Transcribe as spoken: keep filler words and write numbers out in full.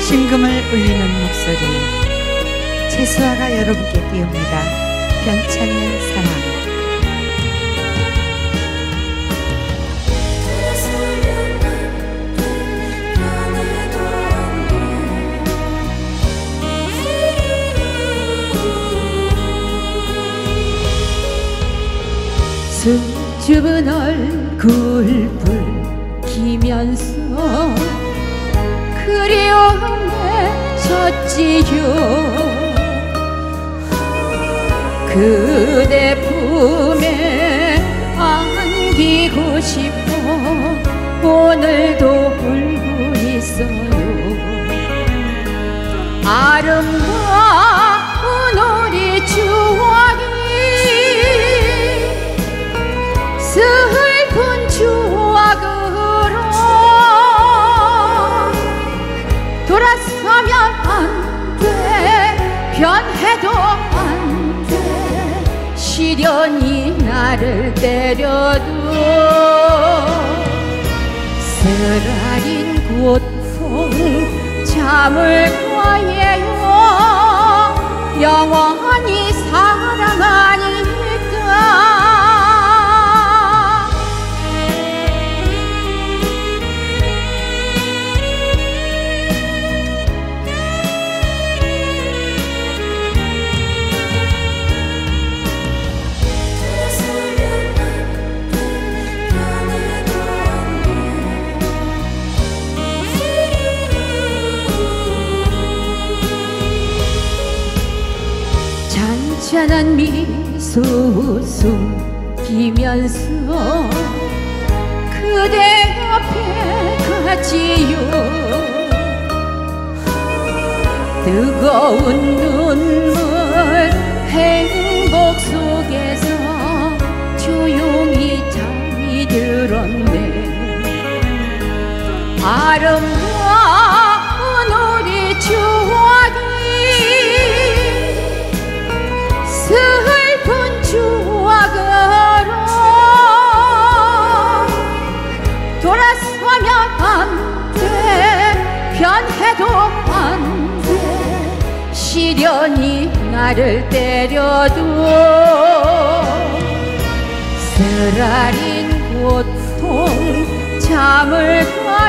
심금을 울리는 목소리, 채수아가 여러분께 띄웁니다. 변찮는 사랑. 수줍은 얼굴 붉히면서 그리움에 젖지요. 그대 품에 안기고 싶어 오늘도 울고 있어요. 아름다운 우리 추억이 슬픈 추억으로 돌아서면 안 돼. 변해도 안 돼. 시련이 나를 때려도 쓰라린 고통 참을 거예요. 영원히 사랑하니까. 잔잔한 미소 숨기면서 그대 옆에 가지요. 뜨거운 눈물 행복 속에서 조용히 잠이 들었네. 아름다운 우리 추억이 슬픈 추억으로 돌아서면 안 돼. 변해도 안 돼. 시련이 나를 때려도 쓰라린 고통 참을 거야.